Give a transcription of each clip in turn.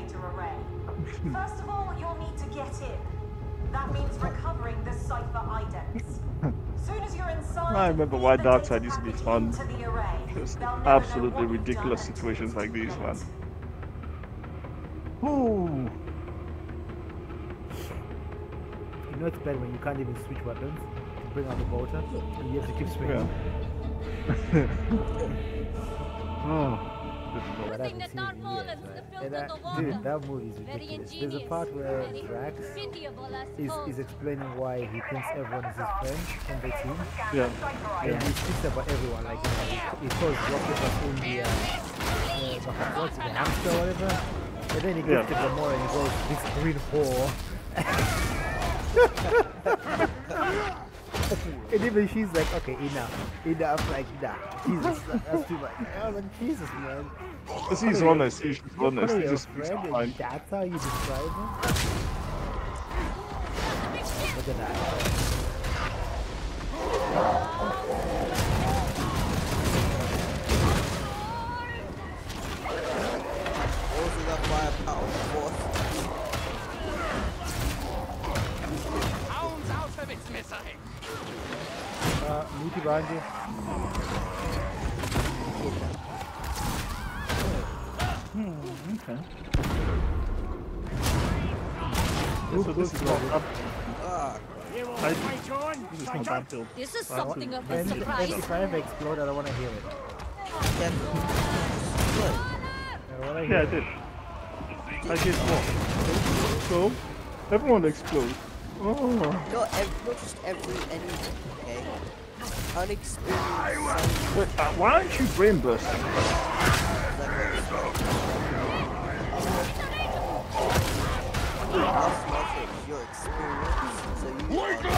data array. First of all, you'll need to get in. That means recovering the cipher idents. Soon as you're inside, I remember why feed the Darkside data used to be package fun. into the array. Just They'll never know absolutely what you've ridiculous done situations until like you these, kill man. it. Ooh. You know it's bad when you can't even switch weapons to bring out the bolter, and you have to keep swinging. Yeah. Oh. But I've been seeing in years, right? And dude, that movie is ridiculous. There's a part where Drax is explaining why he thinks everyone is his friend on the team. Yeah. And he speaks about everyone, like, you know, he calls Rocket in what's it, the hamster or whatever. And then he gets to Gamora and he goes, this green whore. And even she's like, okay, enough. Like, nah, Jesus, that's too much. I was like, Jesus, man. Because he's honest, he's honest, he's just fine. That's how you describe him? Look at that. Also that firepower force. Hounds out of its missile. Muti behind you. Okay. So this is all up. This is not bad build. This is something of a And surprise. if I ever explode, I don't want to hear it. Yeah. Good. I don't want to hear Yeah, I it. did. I did what? So, everyone explodes. Oh. Not just anything, okay? Unexperienced. Wait, why aren't you brain bursting? Your experience, so you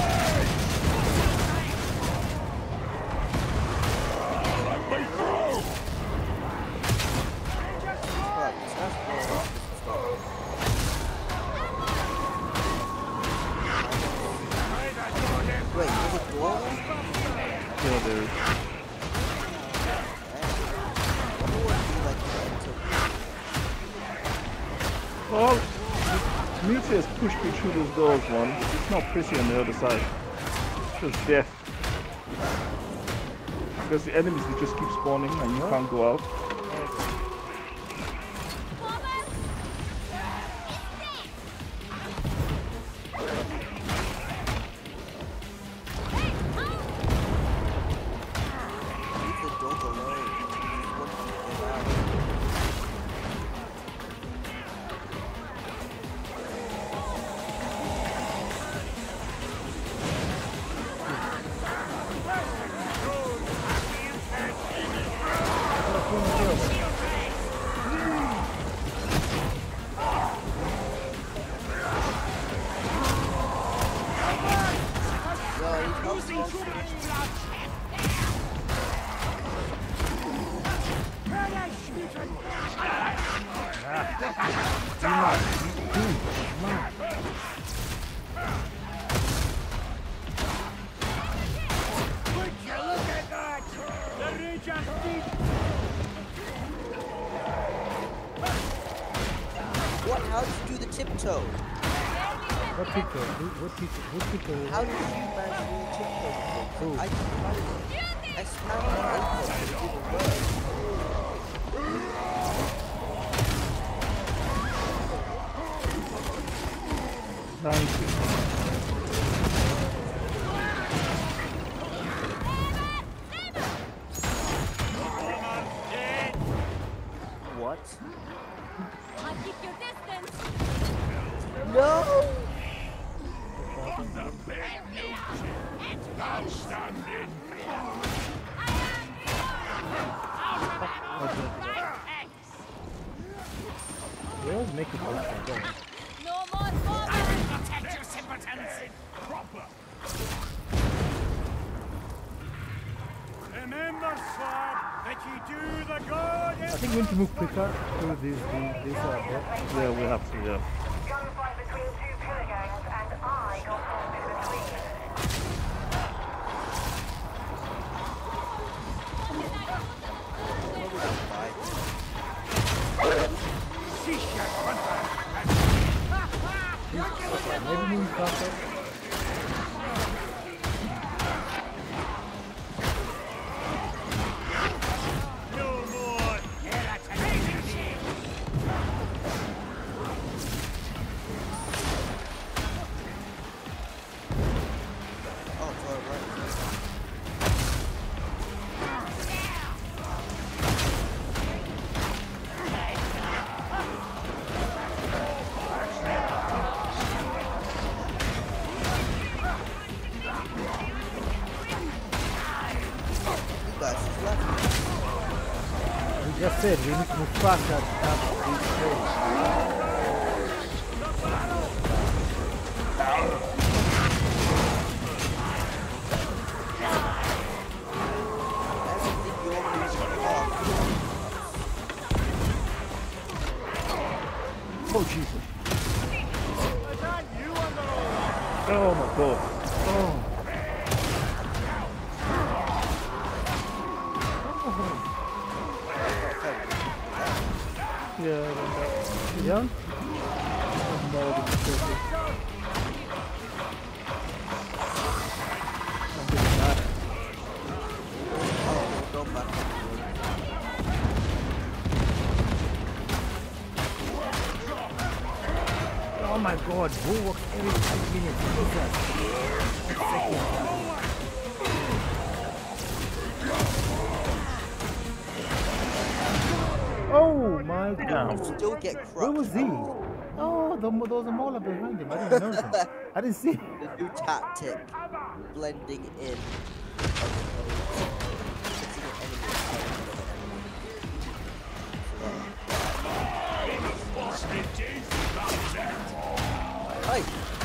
Wait, is it war? Yeah, there is. Well, Prometheus pushed me through those doors, one. It's not pretty on the other side. It's just death. Because the enemies will just keep spawning and you can't go out. What? How did you do the tiptoe? What people? What people? How did you manage to do the tiptoe? Who? I tried it. I smashed my ankle, but it didn't work. Thank you. What? I'll keep your distance. No! Outstanding. They always make it like that. No more forward. Protect your simpletons. Proper. Remember, sir, that you do the good. I think we need to move quicker through this bit. Yeah, we have to, yeah. Gunfight between two killer gangs, and I got caught in between. Shisha, Maybe move faster. No more irritation. Oh, sorry, right. You guys is left. We just said we need to move faster to have these plays. Everything you're losing off. Oh Jesus! Oh my God! Oh. Yeah, I don't know. Yeah? No, the mistake. I'm getting mad. Oh, go back. Oh my God, Bulwark every 5 minutes. Jesus. Oh my God. Still get crushed. Where was he? Oh, there was a mauler behind him. I didn't notice him. I didn't see him. The new tactic, blending in. Hey!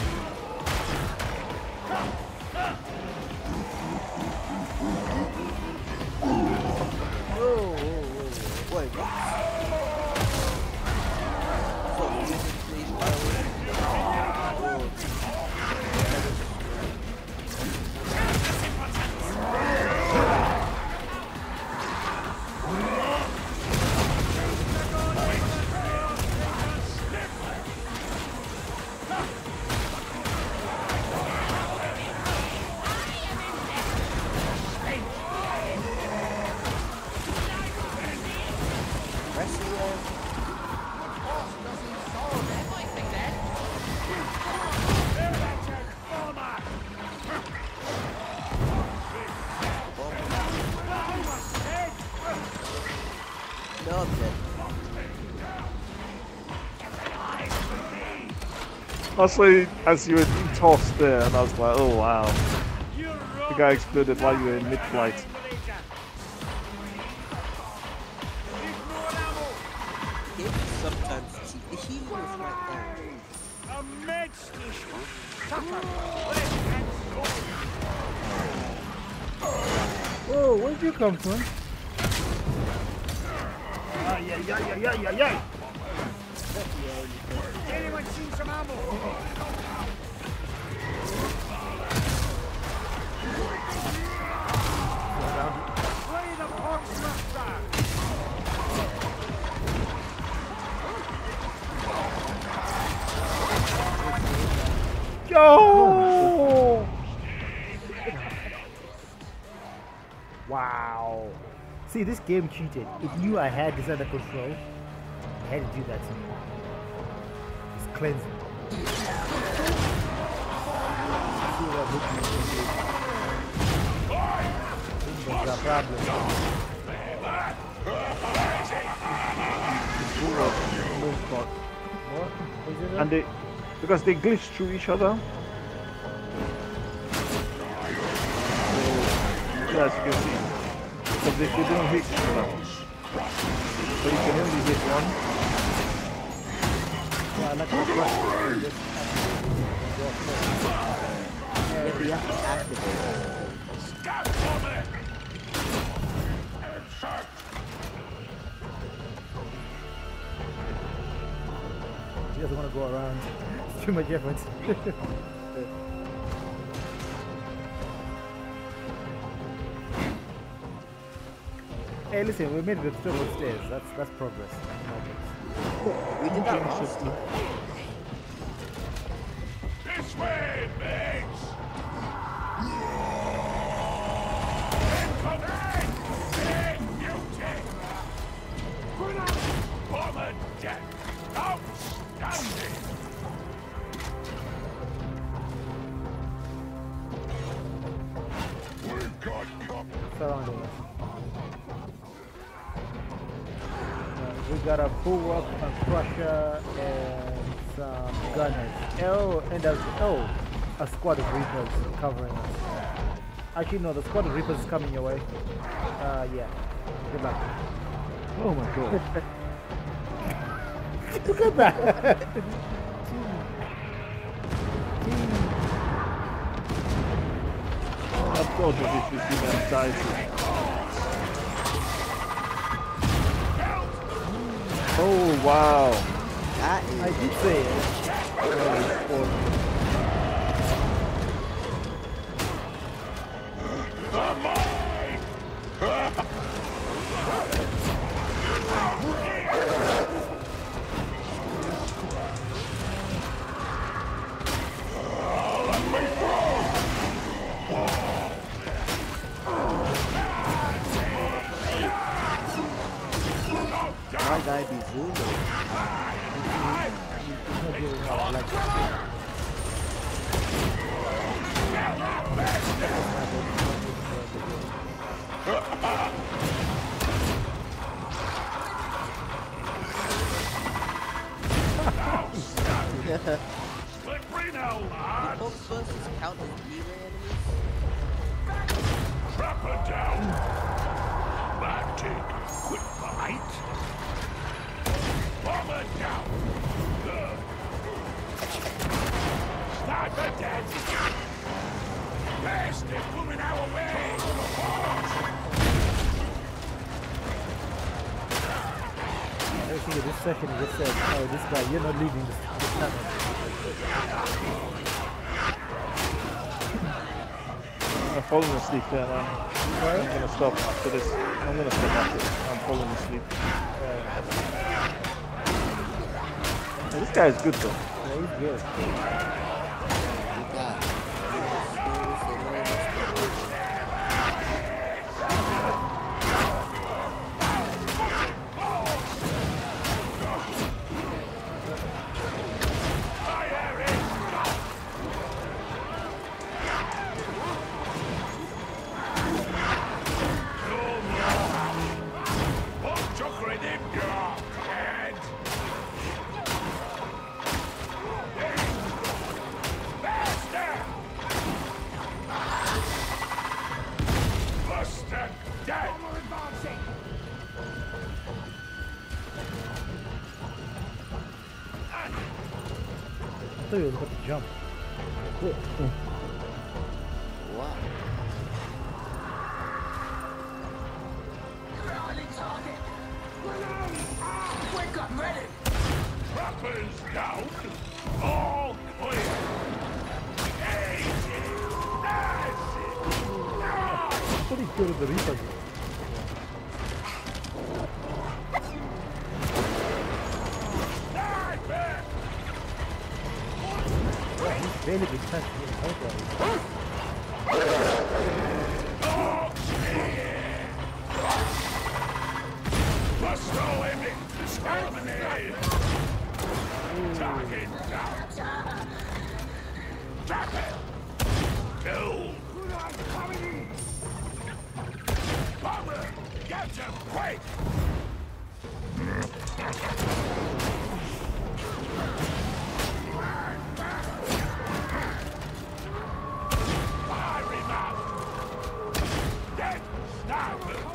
Wait, what? So, using these No, I'm dead. I saw you as you were tossed there, and I was like, oh wow. The guy exploded while you were in mid-flight. Sometimes cheat. The healing was right there. A med station. Oh, where'd you come from? Anyone seen some ammo? Play the Portsmouth. Yo! Wow. See, this game cheated. It knew I had this under control. I had to do that to me. It's cleansing. See what there's a problem. What? Is it And they, because they glitch through each other. So, as you can see, because they don't hit each other. So you can only hit one. Yeah, like a Maybe you have to activate. She doesn't want to go around. It's too much effort. Hey, listen, we made it to the top of the stairs. That's progress. We did that last time. got a bulwark, a crusher, and some gunners. Oh, and there's a squad of reapers covering us. Actually, no, the squad of reapers is coming your way. Yeah. Good luck. Oh my god. Look at that. I told you if you see them die. Oh wow. That is I did say it. my guy be Zulu. Slippery now, lad. Folks versus count as melee enemies. Trap her down. Bad tick. Quick bite. Bomb her down. Sniper dead. Bastard moving our way. I think this second he just said, oh, this guy, you're not leaving this tunnel. I'm falling asleep there now. I'm gonna stop after this. I'm gonna stop after this. I'm falling asleep. Yeah, this guy is good though. Yeah, he's good. I thought he was about to jump. Wow. Wake up, ready. Trappers down. All clear. What he killed the Reapers. He's barely been touched. Must throw him in. Exterminate. Target down. Trap it. Kill. Bomber, get him quick. Fire him out. Dead. Stop it.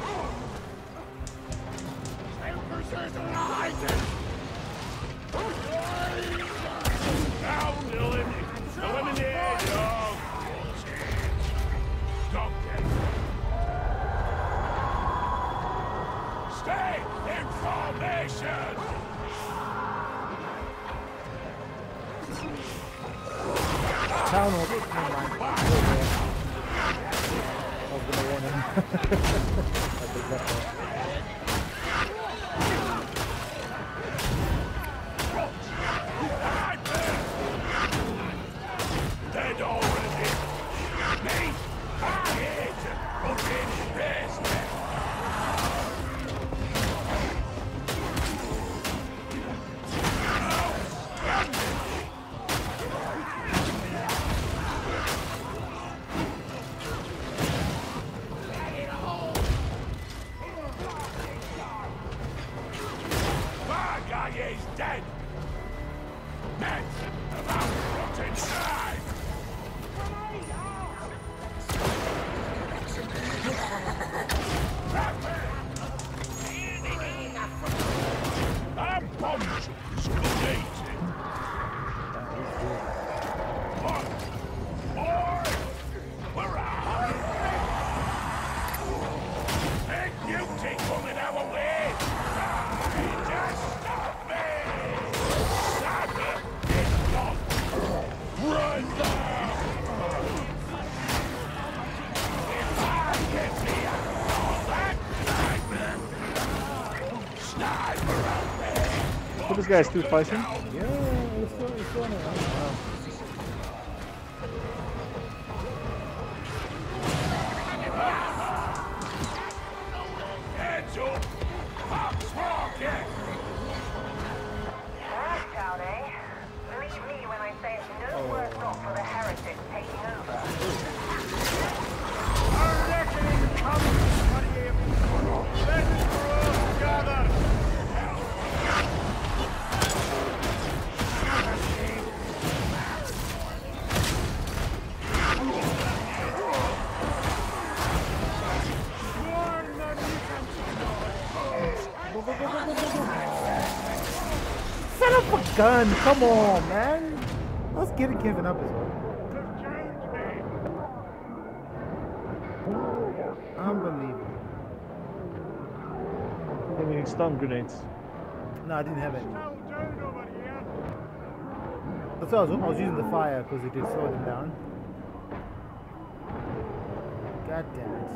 Down, eliminate. Oh, stop it. Stay in formation. Town over. Never mind. I was gonna warn him. I think that's all. Dead already. Me, I hate to put in rest. dead! Men of our rotten tribe! Our bombs is completed! What? Boy! We're out! Big beauty coming our way! Just stop me! Santa is gone! Run now! If I get me all that sniper out there! So this guy's still fighting? Yeah, it's still on it. Heads up! Pops walking! Left out, eh? Believe me when I say it's no worse off for the heretics taking over. Our reckoning comes, Maria! Let the crew gather! Set up a gun! Come on, man! Let's get it given up as well. Unbelievable. I mean, stun grenades. No, I didn't have it. That's why I was using the fire because it did slow them down. God damn it.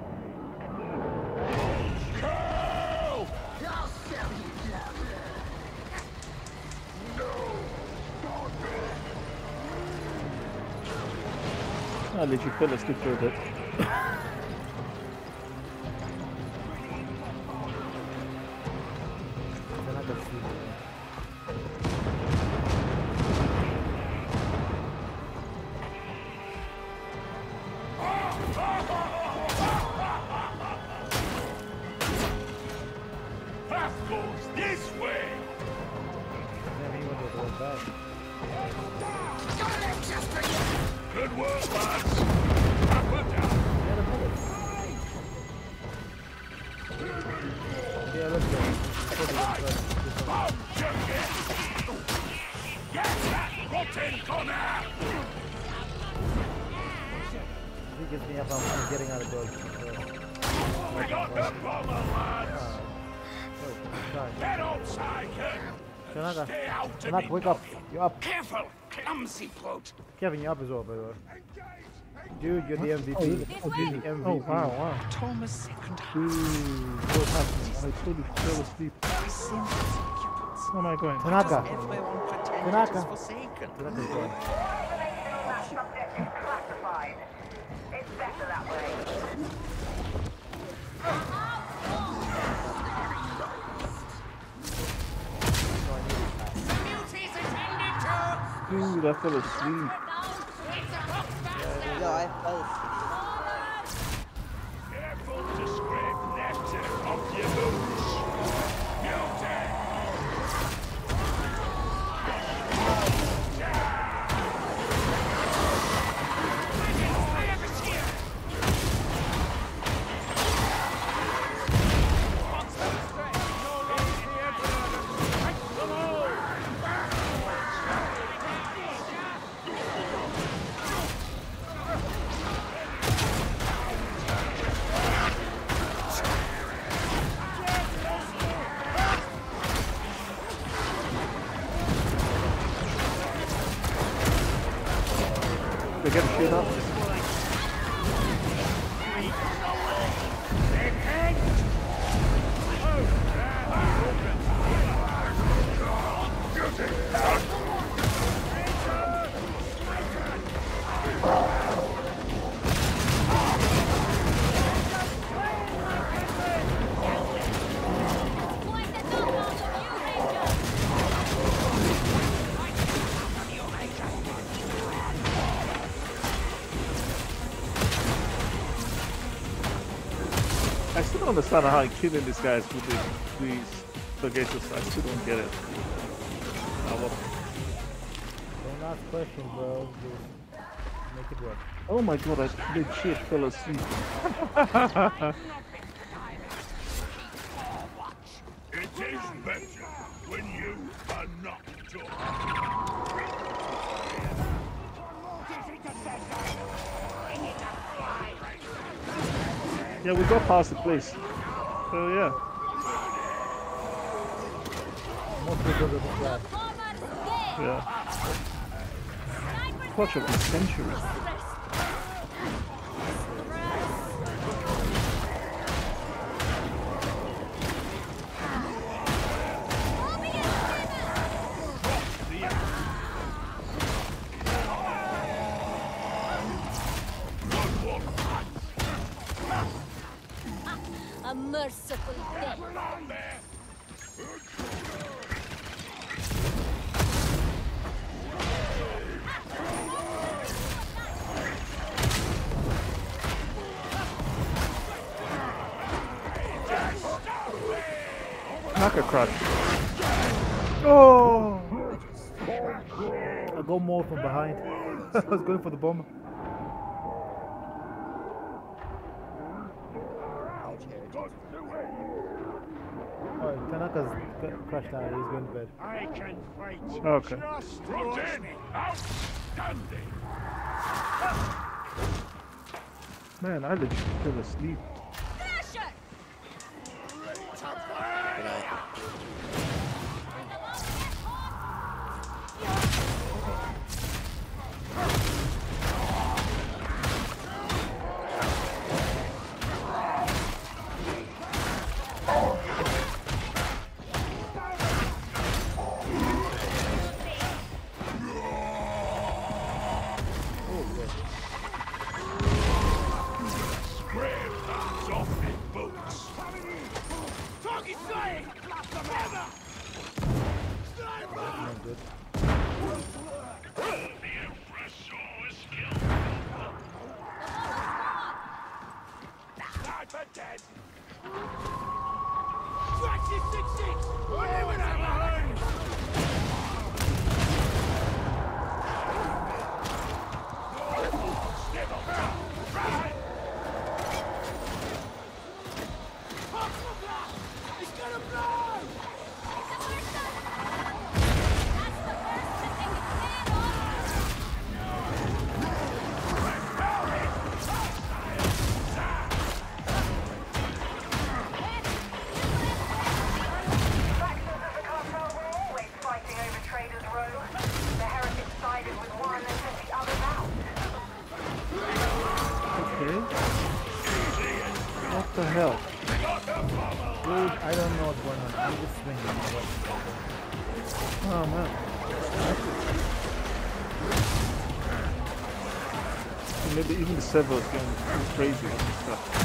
I'll let you fill us for a bit. Then I got sleep. Path goes this way! Then he went to go back. Good work, lads! Up and down! Yeah, the bullet. Yeah, let's go. Bomb junkie! Get that rotten gunner! If he gets me up, I'm getting out of dodge. We got the bomber, lads! Get outside, Tanaka, stay out of Tanaka, me. wake up. You're up. Careful, clumsy bloat! Kevin, you're up as well, by the way. Dude, you're the MVP. Oh, You're the MVP. Oh, wow. Thomas second Dude, what's happening? I totally fell asleep. Where am I going? Tanaka. everyone pretend Tanaka. it is forsaken. Tanaka's gone. Information on that subject is classified. It's better that way. Dude, I fell asleep. Yeah, I felt Careful to scrape nectar off your boots! Beauty! They get shit up. I still don't understand how I'm killing these guys with these Togetos. I still don't get it. Last question, bro. Just make it work. Oh my god, I legit fell asleep. It is better when you are not talking. Yeah, we got past the place. So yeah. Mostly because of the flag. Forward, stay. Yeah. Sniper Clutch of the century. rest. Moving it, a merciful death. Knock a crutch. Oh! I go more from behind. I was going for the bomber. Alright, Tanaka's crashed out. He's going to bed. I can fight. Okay. Just Rotten! Outstanding! Man, I legit fell asleep. Crusher! Good night. Grab hands off me boots! Target sight! Together! Not good. The Empress always killed. Sniper dead! Scratchy 6-6! Whatever that behind! Right! He's gonna blow! Factions of the cartel were always fighting over Traders Row. The heretics sided with one and took the others out. Okay. What the hell? Dude, I don't know what's going on. I'm just swinging. Oh man. Maybe even the server is going crazy with this stuff.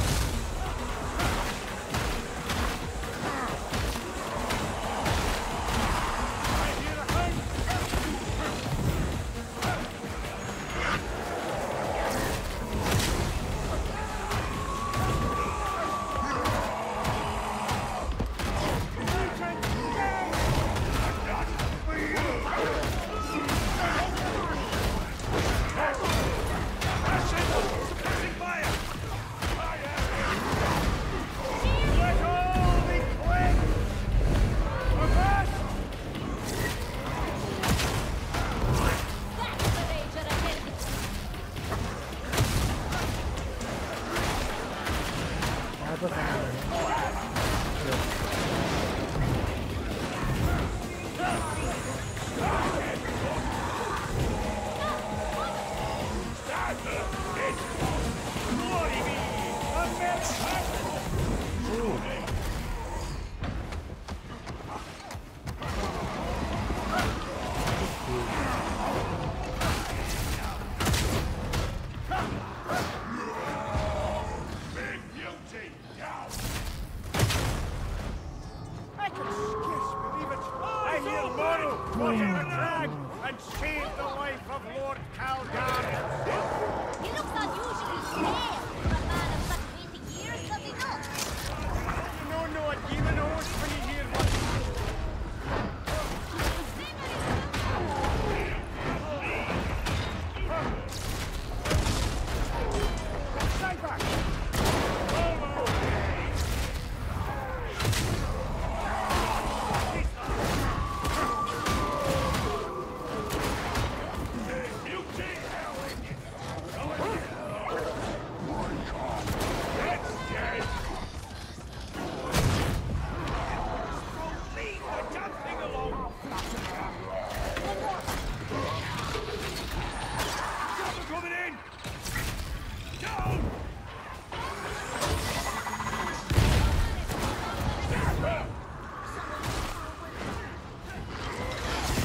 And save the life of Lord Calgar. He looks unusually pale for a man of such waiting years, does he not? You don't know what demon owns when you hear one.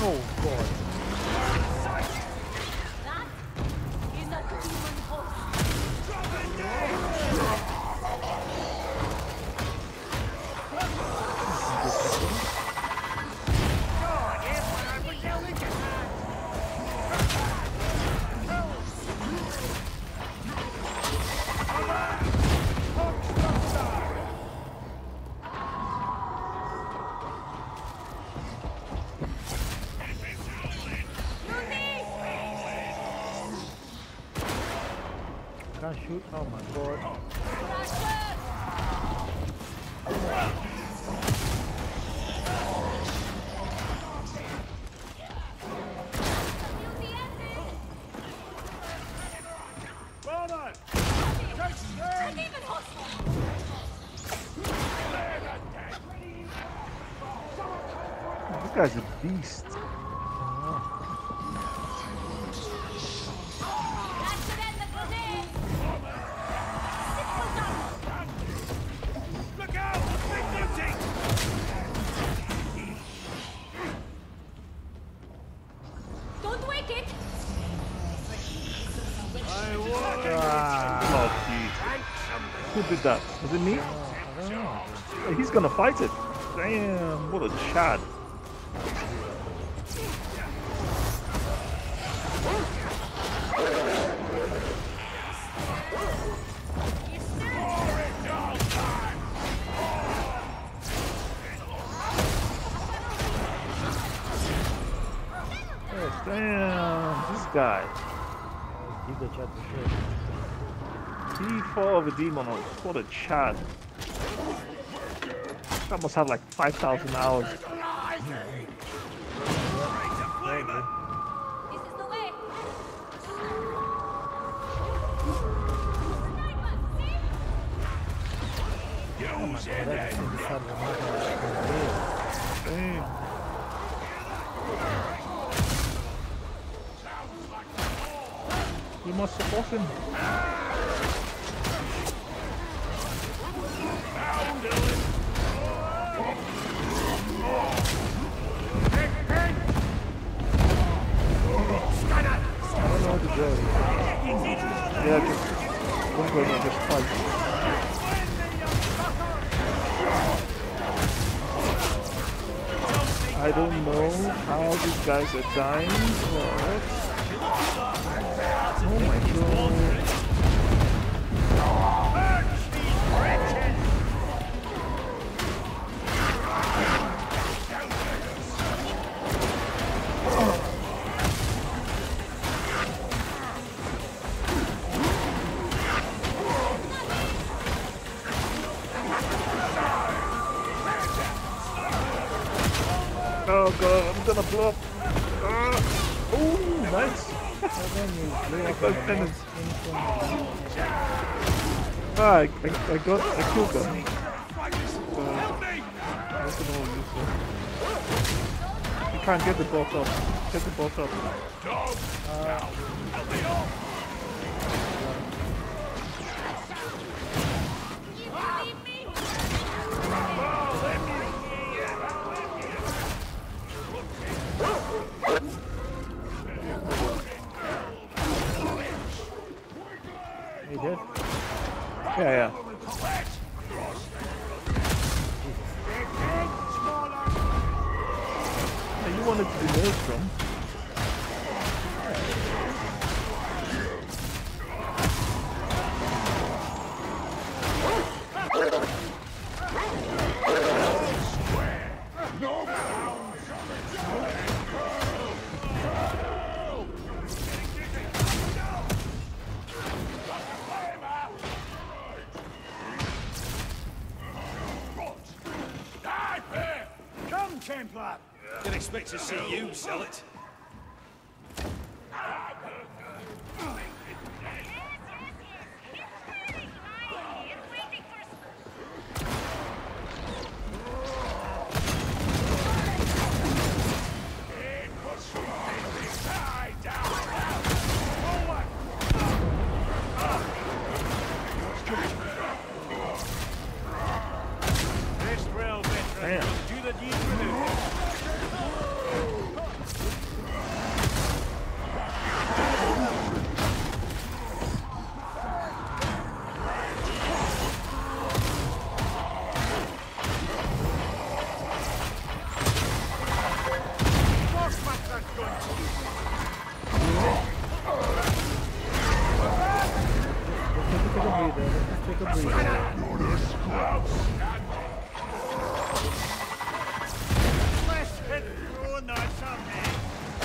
Oh god. That is a demon host. Can't shoot. Oh my god. This guy's a beast. Look out! Big duty! Don't wake it! Oh, geez. Who did that? Was it me? Hey, he's gonna fight it. Damn, what a chad. Damn, this guy. Give the chat to show. T4 of a demon. What a chad. That must have like 5,000 hours. This is the way! Use it! That's inside the map. Damn. You must support him. Yeah, just don't go there, just fight. I don't know how these guys are dying, but... Oh my god. Oh god, I'm gonna blow up. Oh, nice. I killed them. You can't get the boss up. Get the boss up. You did? Yeah. Hey, you wanted to do Maelstrom. Come, Templar! Didn't expect to see you sell it. Let's take a breather. Let's hit through that something.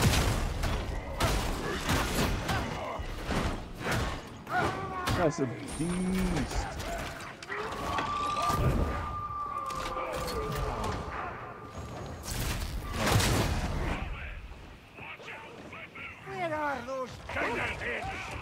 That's a beast. Where are those counterfeits?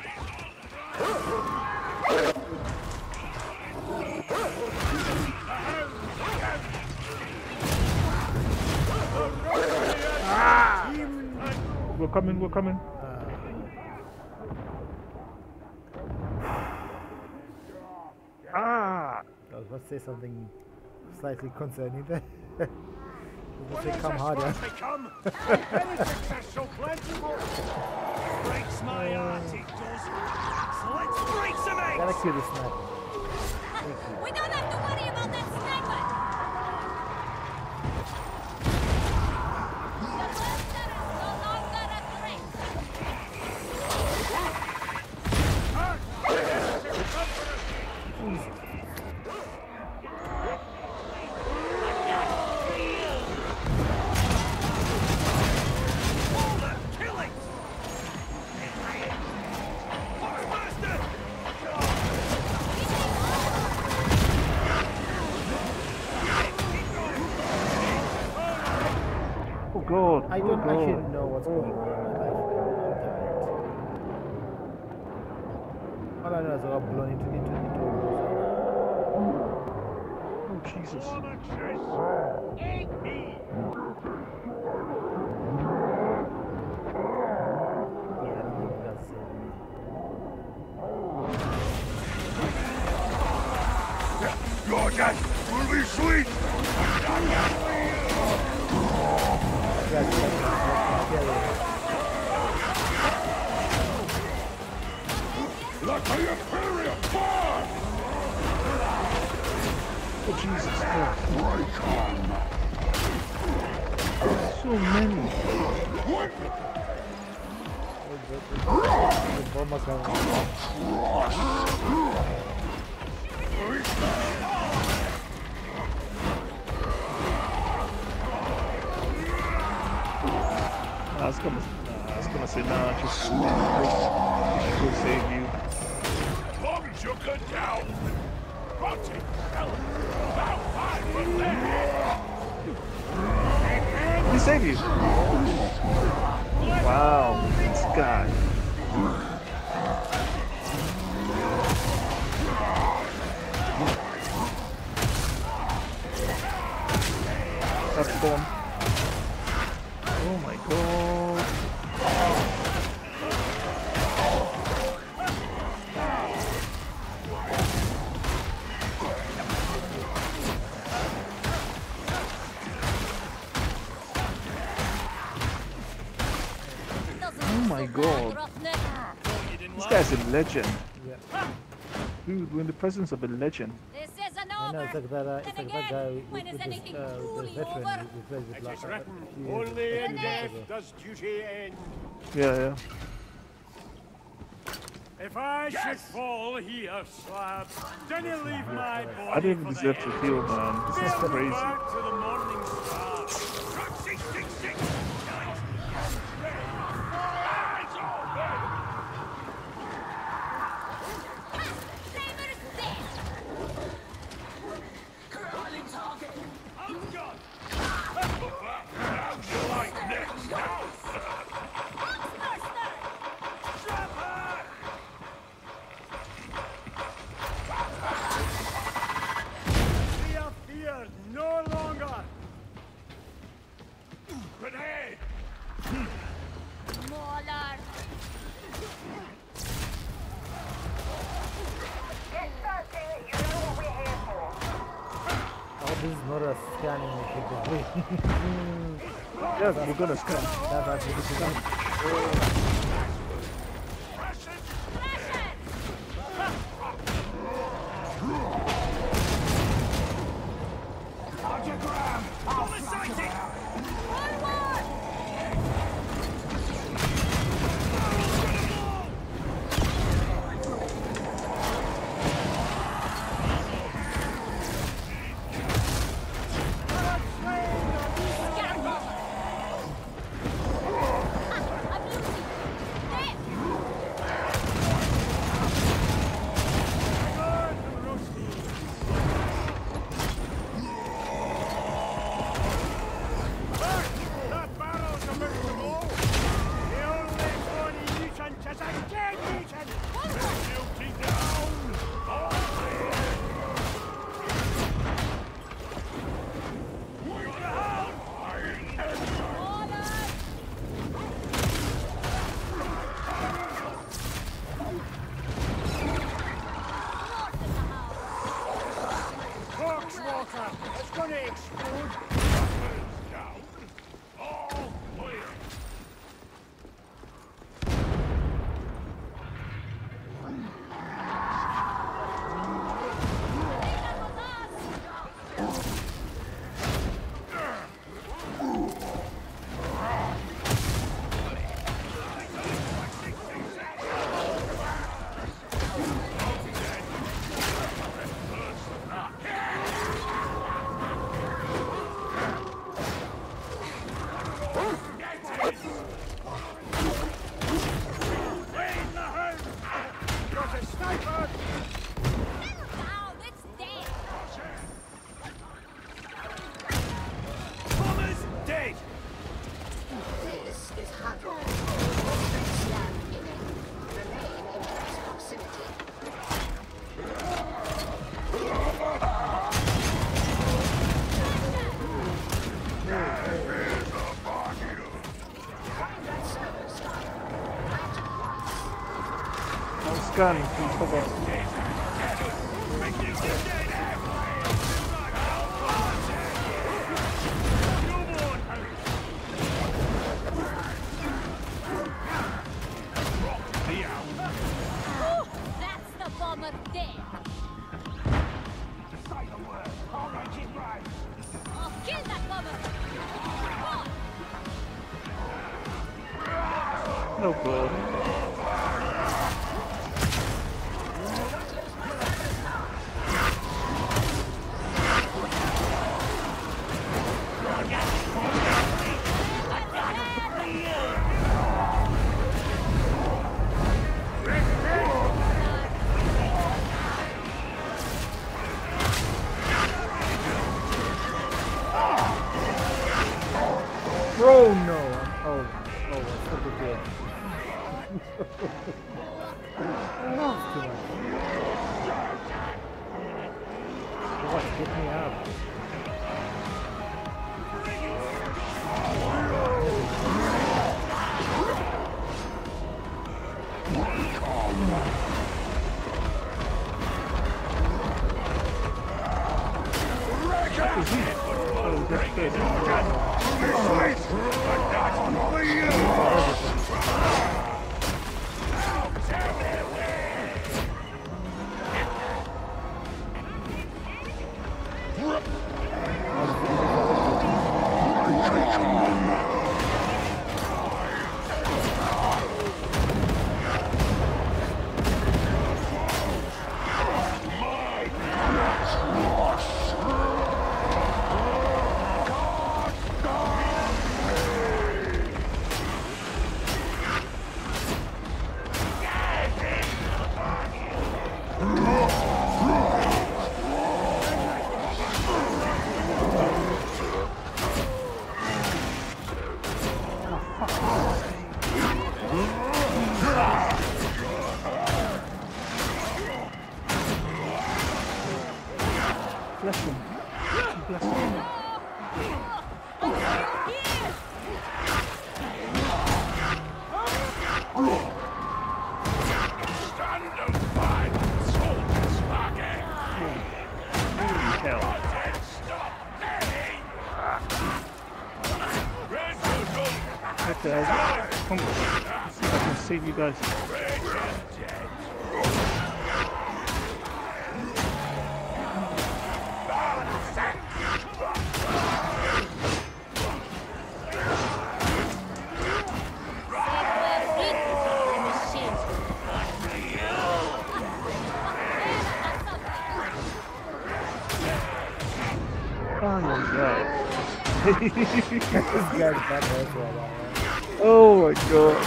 We're coming, we're coming. Ah! I was about to say something slightly concerning there. I was going to say come harder. Become? Any success so plentiful? Breaks my heart, it does. So let's break some eggs! Gotta kill this sniper. We don't have to worry about that sniper. The monster is no longer a threat. Kill it! Master! Oh god! I Oh don't actually god! know what's going on in my life. All I know is I got blown into Oh Jesus! yeah, I don't think that's it. Your death will be sweet! Yeah, Let the Imperium burn! Oh Jesus Christ! So many! the bomb was coming. I was gonna say nah, just go save you. Tom took her down! Rotting hell! About 5 of them! Let me save you! Wow, this guy. That's the bomb. Oh my god. Oh my god. This guy's a legend. Yeah. Dude, we're in the presence of a legend. This isn't I know, over. it's like that guy with When is this anything the truly veteran over? who plays with Black Only in death does duty end. Yeah, yeah. If I should fall here, Slab, then you leave my body I didn't for deserve the to heal, man. This is Sail me crazy. back to the morning star. 666! Saber's dead. I'm gone! How'd you like next now? Monster! Trap her! We are feared no longer! Grenade! Mauler. Get started. You know what we're here for. Oh, this is not a scanning mission. Yeah, we're gonna scan. That's actually the Archagram! On the sighting! One more. I'm scanning from cover. Ooh, that's the bomber there. Oh, kill that bomber. Go on. No good. Oh no! Oh, what's the big deal? That's too much. What? Get me out. Oh, that's good. Bless him. Bless him. Holy hell. Okay, come on. Let's see if I can save you guys. Oh my god. This guy's back there for a while. Oh my god.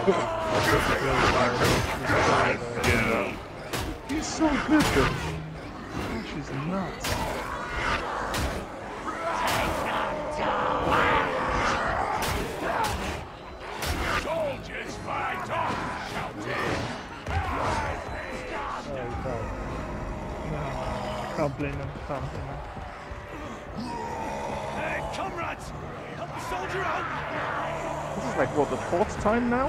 He's so good though. She's nuts. Soldiers fight on, shouting. Can't blame him. Can't blame him. Hey, comrades! Help the soldier out! This is like what, the 4th time now?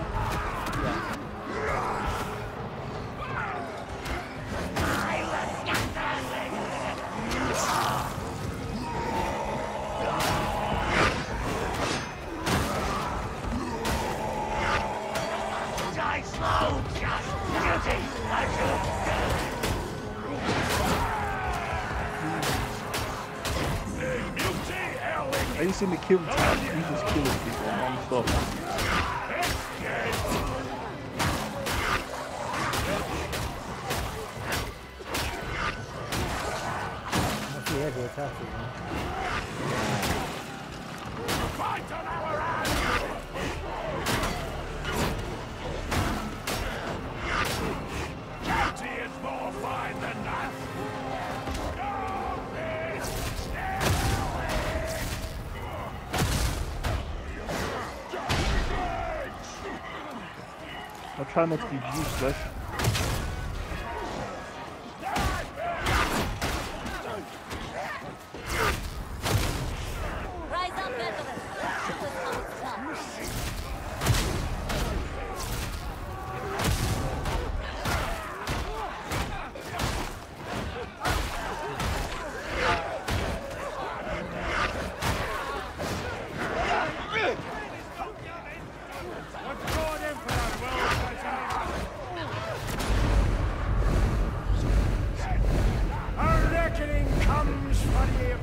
Die slow, just guilty! I used to see the kill tab. He just kills people non-stop. Must be heavy attacks, man. Fight on our hand! County is more fine than that! I'll try not to be useless. Rise up, veterans. Show us how it's done. Our reckoning comes for you.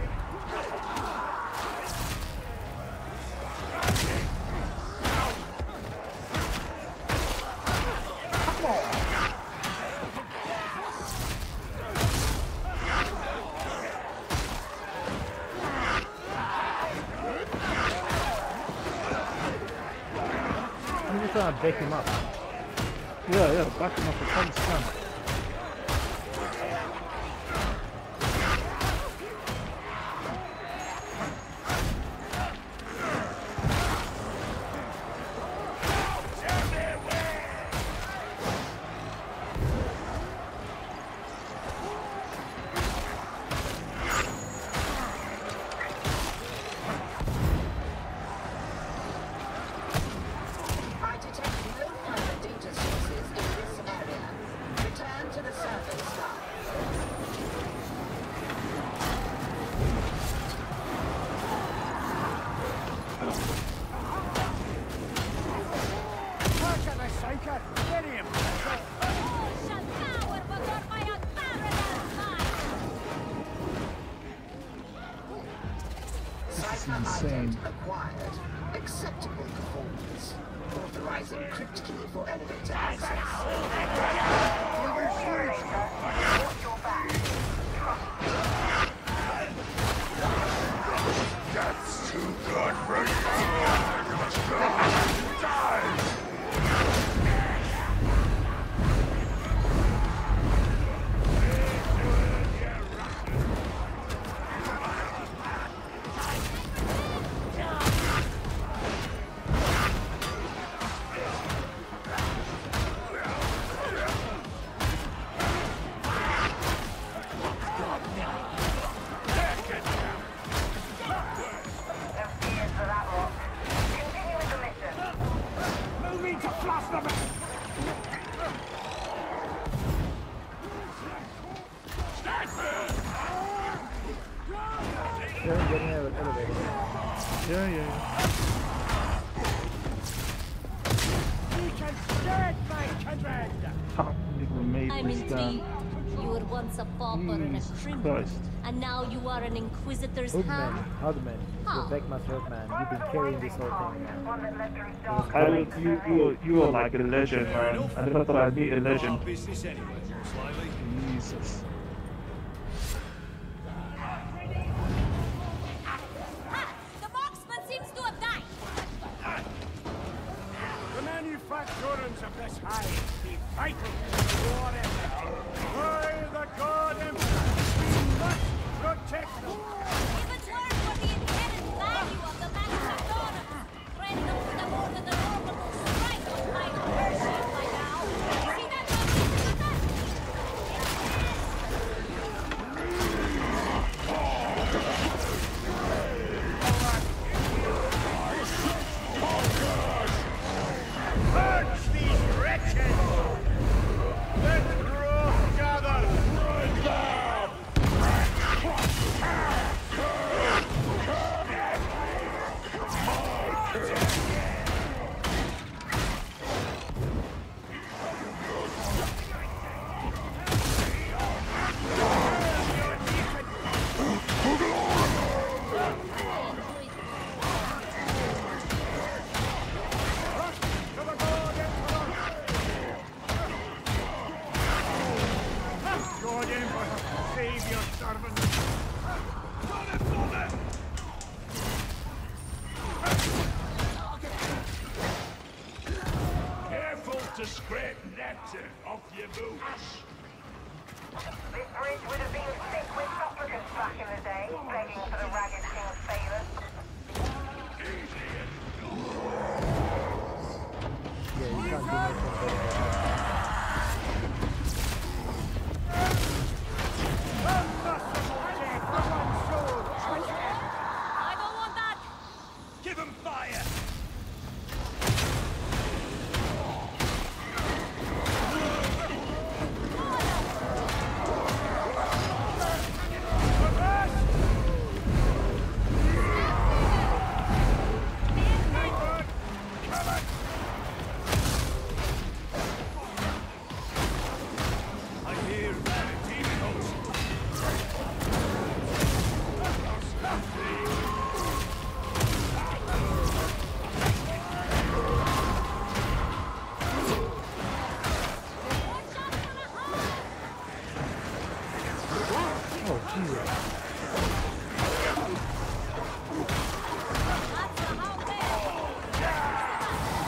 I'm just trying to back him up. Yeah, back him up as hard as you can. I detect no further data sources in this area. Return to the surface now. Look at the psycho. Get him. Shall power before my unparalleled mind. Cipher insane. ident acquired. Acceptable performance. Authorizing crypt key for elevator access. That's too good for you. Moving to flush them. They're getting out of the elevator. Yeah. You can stand my kindred. Can't believe we made I'm this intrigued. down. You were once a pauper and a Jesus criminal, Christ. and now you are an inquisitor's Hoodman, hand. Hardman, How? you're Beckmaster Hoodman. You've been carrying this whole thing, man. You are like a legend, man. I never thought I'd meet a legend. Business anyway, slightly. Jesus. Ha! The marksman seems to have died. The manufacturers of this hive be vital to the war effort. By the God Emperor, we must protect them. If it's worth for the inherent value of the manufacturers, threaten them with a more than the normal strike on my Persian by now. See that Purge these wretches! Let the growth gather! To the God Emperor! God Emperor, save your servant! Careful to scrape nectar off your boots. This bridge would have been thick with supplicants back in the day, begging for the ragged king's favours. Yeah, you can't do I don't want that! Give him fire! I hear that demon host. Oh, Jesus. That's the hound there!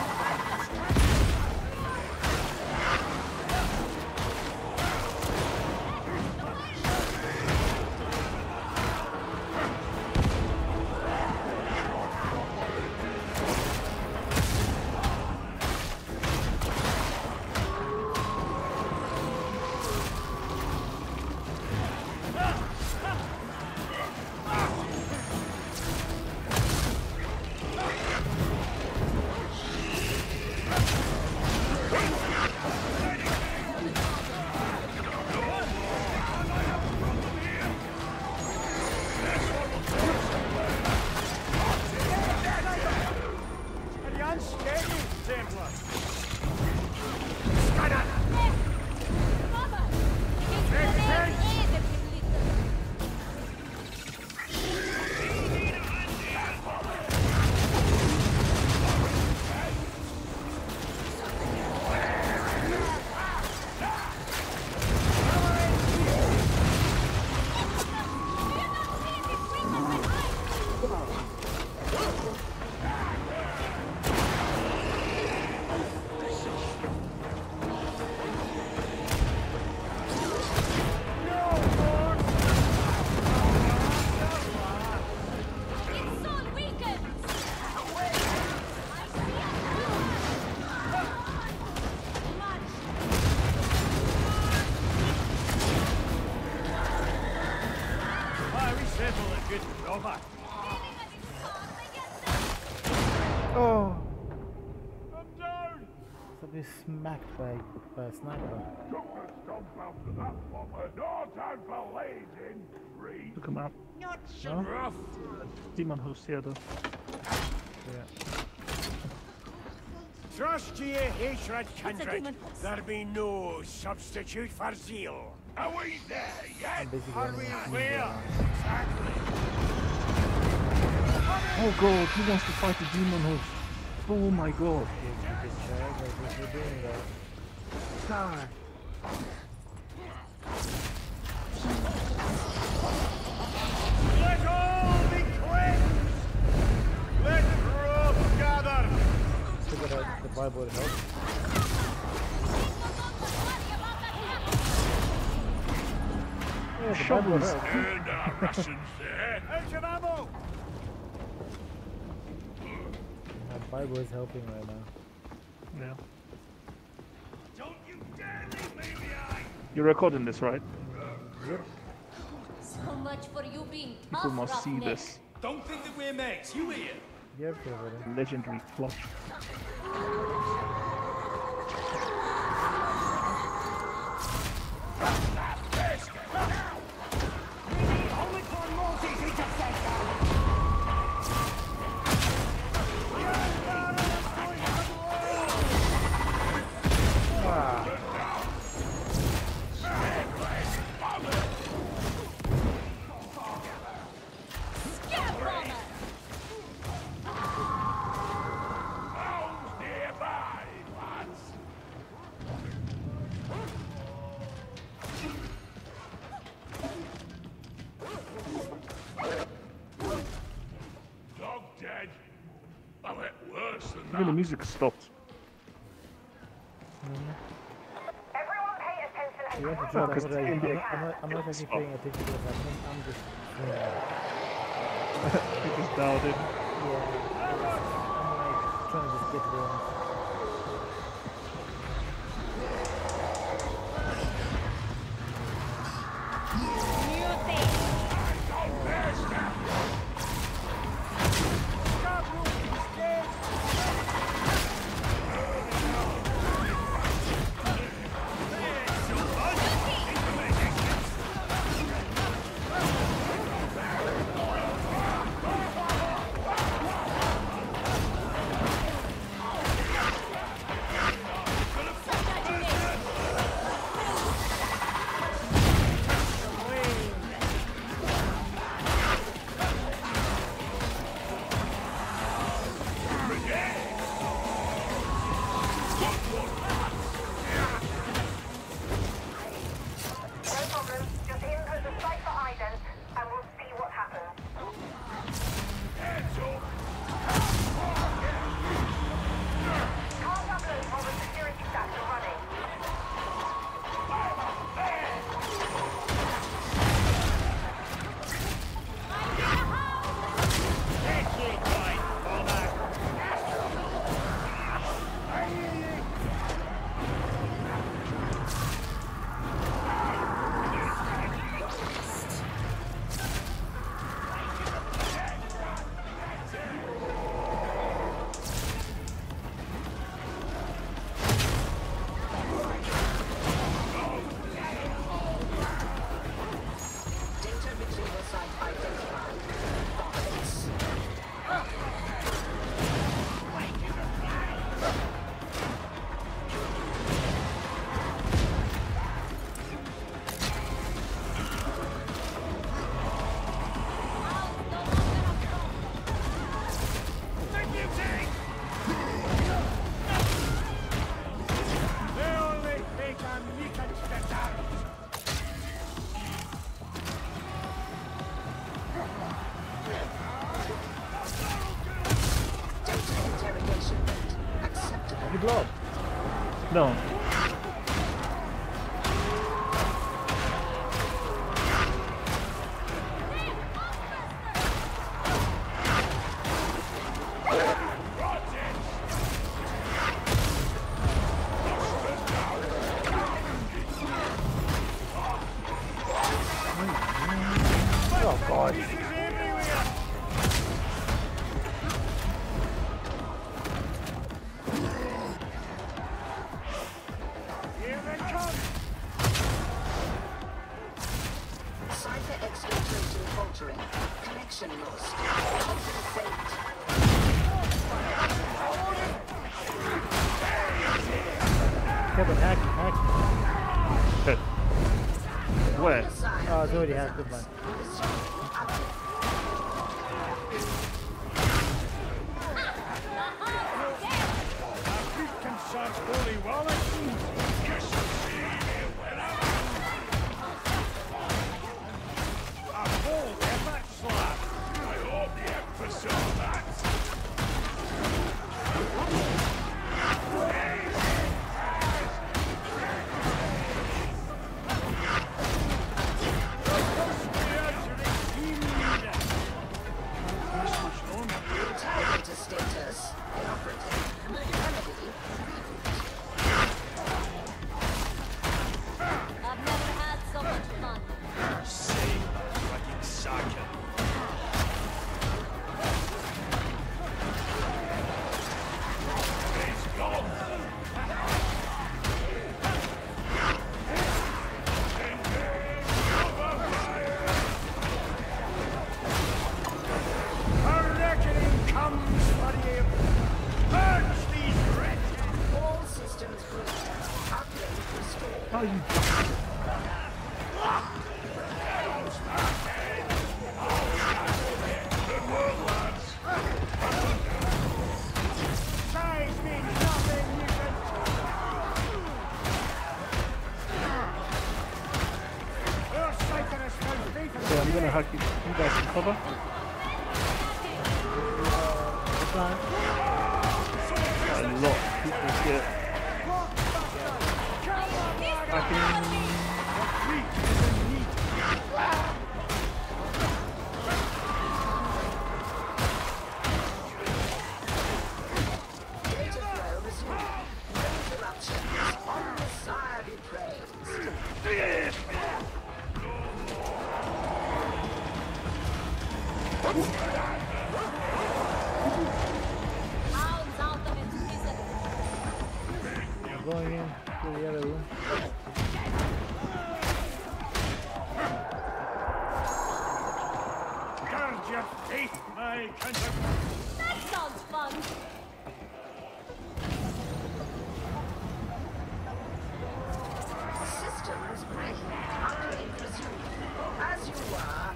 Are you unsteady, Templar? Mama! It's the name Eden, you little... It's all weakened! I see a Much. We settle a good robber. Oh! I'm down! So we smacked by a sniper. Look him up. Not so Huh? rough. Demon host here though. Yeah. Trust ye hatred, a kindred. demon. There be no substitute for zeal. Are we there yet? I'm basically Are running we a team where? down. Exactly. Oh god, who wants to fight the demon host? Oh my god. We're doing that. God. Let all be cleansed! Let growth gather! Figure out the Bible would help. Yeah, the Bible would Shovels. help. And our rations there. Out of ammo! The Bible is helping right now. Yeah. Don't you dare leave me behind! You're recording this, right? So much for you being People tough, must see roughneck. this Don't think that we're mates, you hear? Yeah, everybody. legendary plot. Scab bomber! Dog dead. Oh, it worse than Even the music stopped. Everyone pay attention and You want to Oh, try 'cause that? in the- I'm not actually paying attention to what's happening. I'm just. It just dialed in. Yeah. I'm like trying to just get to the end. problem. Just input the cipher ident and we'll see what happens. Can't upload while the security stacks are running. Data retrieval site identified. Box. They only take a meeting better. Data interrogation rate. Acceptable. You blow up. No. Oh God. This is everywhere. Here they come. Cipher exfiltration faltering. Connection lost. Fate. Kevin, hack it. Where? Oh, it's already hacked. Goodbye. Feet can search holy wallet. A bold effort slap. I hope the Empress saw that. Interrogator status. Inoperative. Remedy. I've never had so much fun. A reckoning comes for you. Purge these wretches. All systems green. Update restored. How you? Size means nothing, you can... Your cipher has found faith in Okay, I'm gonna hack you. You guys can cover. Fine. A lot of people get hacking. Data flow resumed. No interruptions. On the sire be praised. Hounds out of its prison. I'm going in to the other room. Guard your faith, my countrymen. That sounds fun. Systems green. Update resumed. As you were.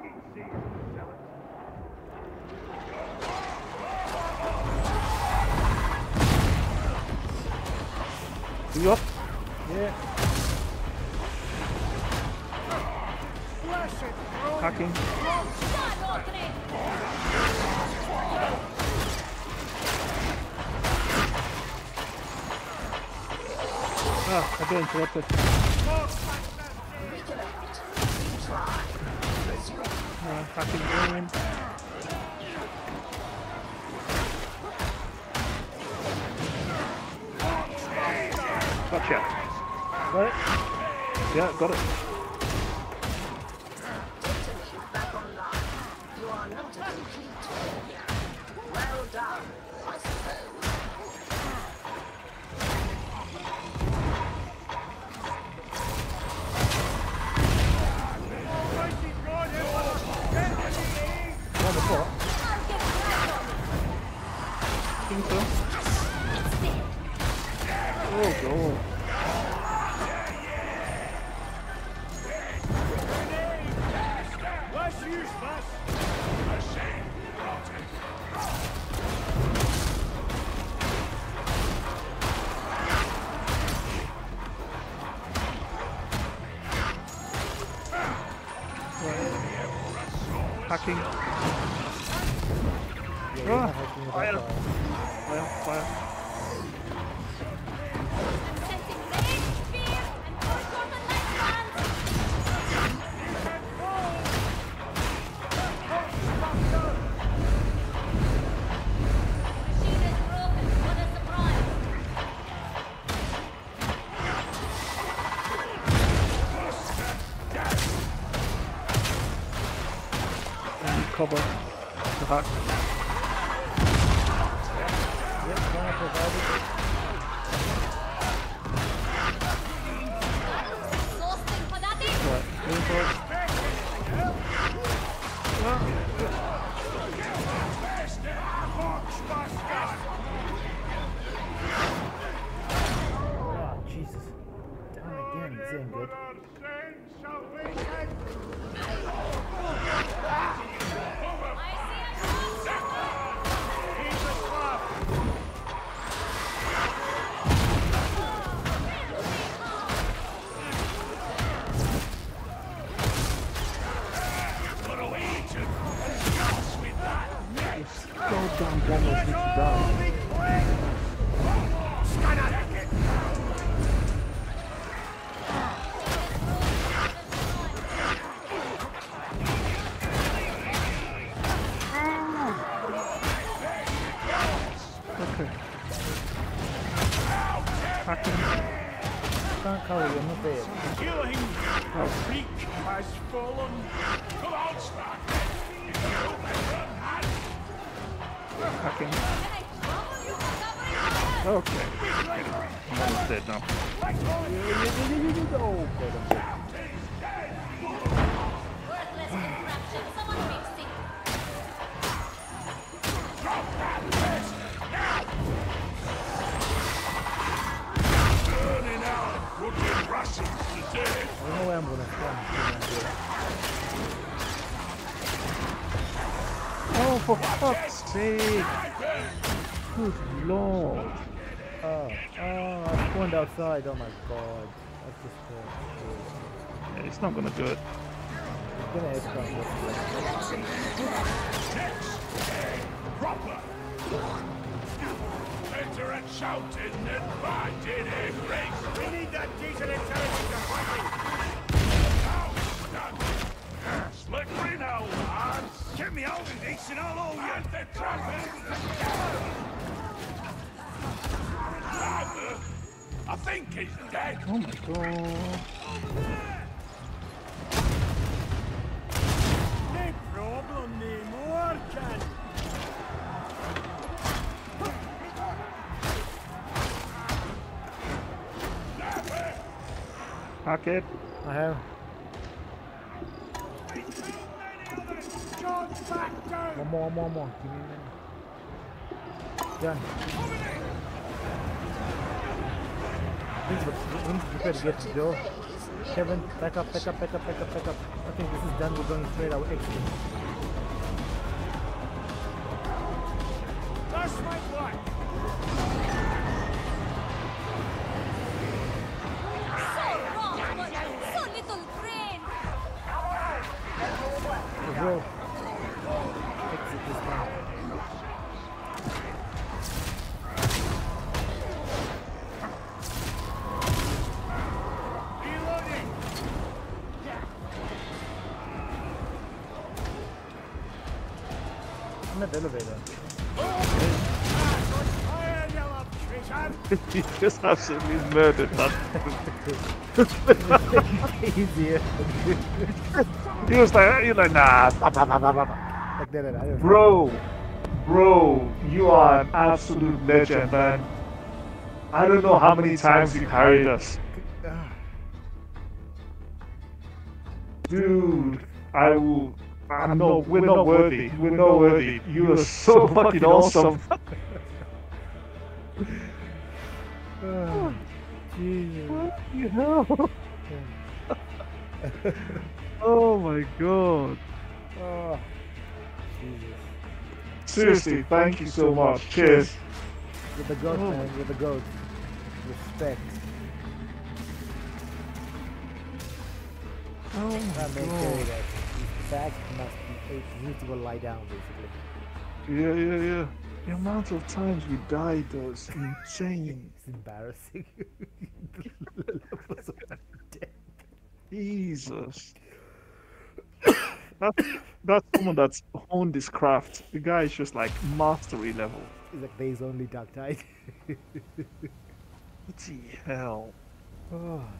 You up? Yeah. Hacking. Ah, I've been interrupted. Hacking in. Gotcha. Got it? Yeah, got it. Back online. You are not a complete failure. Well done, I suppose. One before. Think so. Oh, God. Let's use this. Hacking. Yeah, you're not hacking with that Fire. fire. Fire. Sensing rage, fear, and horizontal light bands. Machine is broken. What a surprise. And cover the hack. Yep, one provided. Exhausting fanatic. Right, going for it. Oh, Jesus. Down again. This ain't good. Goddamn bombers need to die. Okay. Hacking. Can't cover you, I'm not there. Healing. The peak has fallen. Come on, Spark. Hacking. Okay. I'm almost dead now. Oh, God, I'm dead. Worthless contraption. Someone fix it. Burning out. Looking Russians to death. I don't know where I'm gonna stand. Oh, for fuck's sake! Good lord! Oh, I spawned outside. Oh my God. That's just Yeah, it's not gonna do it. gonna edge down this way. Proper. Better at shouting than fighting, eh, Grace? We need that decent intelligence to fighting. Slippery now, lads. Get me out of this and I'll owe you. The traffic. I think he's dead. Oh my god! No problem, no more, Ken. Hack it! I have. John's back down. One more. Give me a minute. Done. Please prepare to get to the door. Is Kevin, back up, back up, back up, back up, back up. I think this is done. We're going straight our exit. That's my blood. So wrong, but so little brain. Bro. Exit this time. Reloading. I'm at the elevator. Fire, you little treasure. He just absolutely murdered that. Easier. He was like, nah. Bah, bah, bah, bah, bah. Like that, I don't Bro, you are an absolute legend, man. I don't know how many times you carried us. Dude, I'm not, we're not worthy. We're not worthy. You are so fucking awesome. Jesus. What the hell? Oh my god. Oh, Jesus. Seriously, thank you so much. Cheers. With the goat, Oh. man, with the goat. Respect. Oh That my man god. carry that. His back must be. He needs to go lie down, basically. Yeah. The amount of times we died was insane. It's embarrassing. The levels of death. Jesus. That's someone that's honed this craft. The guy is just like mastery level. It's like days only Dark Tide. What the hell? Oh,